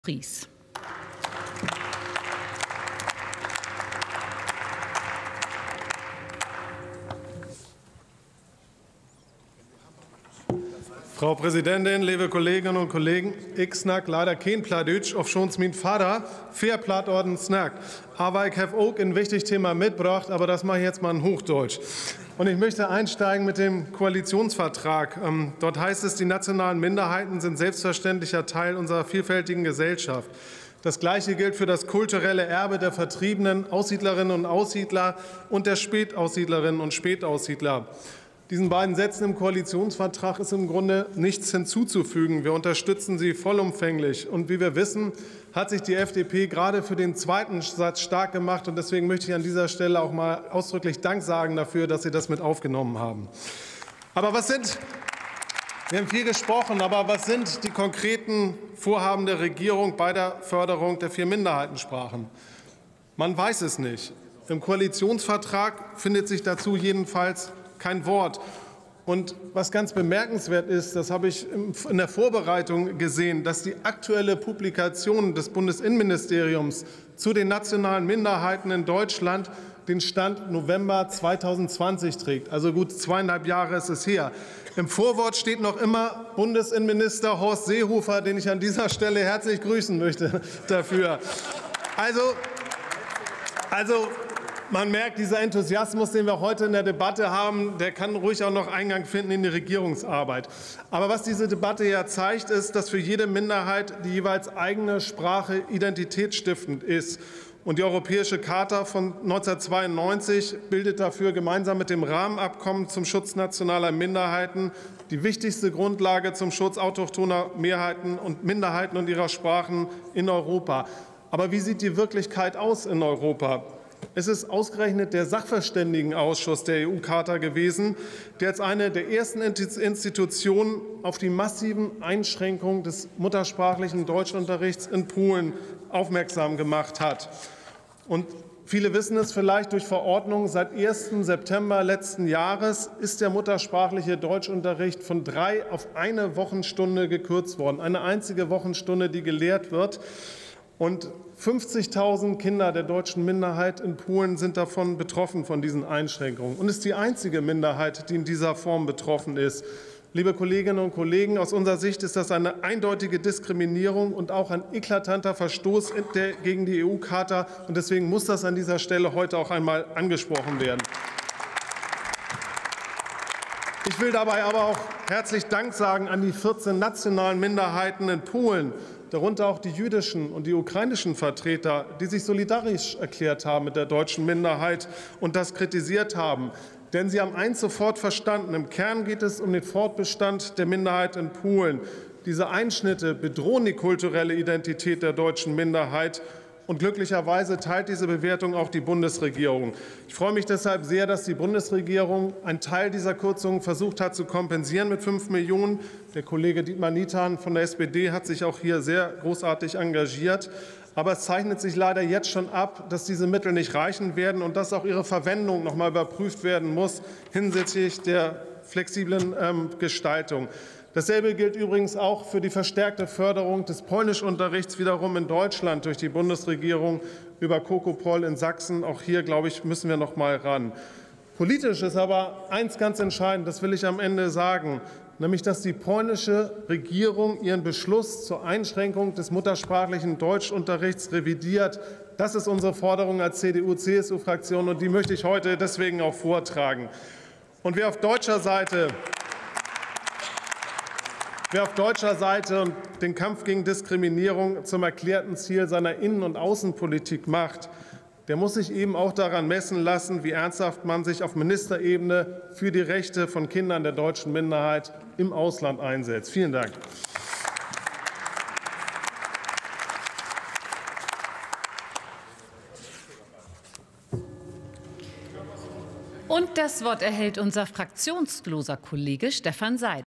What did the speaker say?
Ries. Frau Präsidentin, liebe Kolleginnen und Kollegen, ich snack leider kein Pladütsch, auf schons mein Vater fair Plattorden snackt. Aber ich habe auch ein wichtiges Thema mitgebracht, aber das mache ich jetzt mal in Hochdeutsch. Und ich möchte einsteigen mit dem Koalitionsvertrag. Dort heißt es, die nationalen Minderheiten sind selbstverständlicher Teil unserer vielfältigen Gesellschaft. Das Gleiche gilt für das kulturelle Erbe der vertriebenen Aussiedlerinnen und Aussiedler und der Spätaussiedlerinnen und Spätaussiedler. Diesen beiden Sätzen im Koalitionsvertrag ist im Grunde nichts hinzuzufügen. Wir unterstützen sie vollumfänglich. Und wie wir wissen, hat sich die FDP gerade für den zweiten Satz stark gemacht. Und deswegen möchte ich an dieser Stelle auch mal ausdrücklich Dank sagen dafür, dass Sie das mit aufgenommen haben. Aber wir haben viel gesprochen, aber was sind die konkreten Vorhaben der Regierung bei der Förderung der 4 Minderheitensprachen? Man weiß es nicht. Im Koalitionsvertrag findet sich dazu jedenfalls kein Wort. Und was ganz bemerkenswert ist, das habe ich in der Vorbereitung gesehen, dass die aktuelle Publikation des Bundesinnenministeriums zu den nationalen Minderheiten in Deutschland den Stand November 2020 trägt. Also gut 2,5 Jahre ist es her. Im Vorwort steht noch immer Bundesinnenminister Horst Seehofer, den ich an dieser Stelle herzlich grüßen möchte dafür. Also man merkt, dieser Enthusiasmus, den wir heute in der Debatte haben, der kann ruhig auch noch Eingang finden in die Regierungsarbeit. Aber was diese Debatte ja zeigt, ist, dass für jede Minderheit die jeweils eigene Sprache identitätsstiftend ist. Und die Europäische Charta von 1992 bildet dafür gemeinsam mit dem Rahmenabkommen zum Schutz nationaler Minderheiten die wichtigste Grundlage zum Schutz autochthoner Mehrheiten und Minderheiten und ihrer Sprachen in Europa. Aber wie sieht die Wirklichkeit aus in Europa? Es ist ausgerechnet der Sachverständigenausschuss der EU-Charta gewesen, der als eine der ersten Institutionen auf die massiven Einschränkungen des muttersprachlichen Deutschunterrichts in Polen aufmerksam gemacht hat. Und viele wissen es vielleicht, durch Verordnung seit 1. September letzten Jahres ist der muttersprachliche Deutschunterricht von 3 auf 1 Wochenstunde gekürzt worden. Eine einzige Wochenstunde, die gelehrt wird. Und 50.000 Kinder der deutschen Minderheit in Polen sind davon betroffen, von diesen Einschränkungen. Und es ist die einzige Minderheit, die in dieser Form betroffen ist. Liebe Kolleginnen und Kollegen, aus unserer Sicht ist das eine eindeutige Diskriminierung und auch ein eklatanter Verstoß gegen die EU-Charta. Und deswegen muss das an dieser Stelle heute auch einmal angesprochen werden. Ich will dabei aber auch herzlich Dank sagen an die 14 nationalen Minderheiten in Polen, darunter auch die jüdischen und die ukrainischen Vertreter, die sich solidarisch erklärt haben mit der deutschen Minderheit und das kritisiert haben. Denn sie haben eins sofort verstanden: Im Kern geht es um den Fortbestand der Minderheit in Polen. Diese Einschnitte bedrohen die kulturelle Identität der deutschen Minderheit. Und glücklicherweise teilt diese Bewertung auch die Bundesregierung. Ich freue mich deshalb sehr, dass die Bundesregierung einen Teil dieser Kürzungen versucht hat zu kompensieren mit 5 Millionen. Der Kollege Dietmar Niethan von der SPD hat sich auch hier sehr großartig engagiert. Aber es zeichnet sich leider jetzt schon ab, dass diese Mittel nicht reichen werden und dass auch ihre Verwendung noch mal überprüft werden muss hinsichtlich der flexiblen Gestaltung. Dasselbe gilt übrigens auch für die verstärkte Förderung des Polnischunterrichts wiederum in Deutschland durch die Bundesregierung über Kokopol in Sachsen. Auch hier, glaube ich, müssen wir noch mal ran. Politisch ist aber eins ganz entscheidend, das will ich am Ende sagen, nämlich dass die polnische Regierung ihren Beschluss zur Einschränkung des muttersprachlichen Deutschunterrichts revidiert. Das ist unsere Forderung als CDU-CSU-Fraktion, und die möchte ich heute deswegen auch vortragen. Und wer auf deutscher Seite und den Kampf gegen Diskriminierung zum erklärten Ziel seiner Innen- und Außenpolitik macht, der muss sich eben auch daran messen lassen, wie ernsthaft man sich auf Ministerebene für die Rechte von Kindern der deutschen Minderheit im Ausland einsetzt. Vielen Dank. Und das Wort erhält unser fraktionsloser Kollege Stefan Seidel.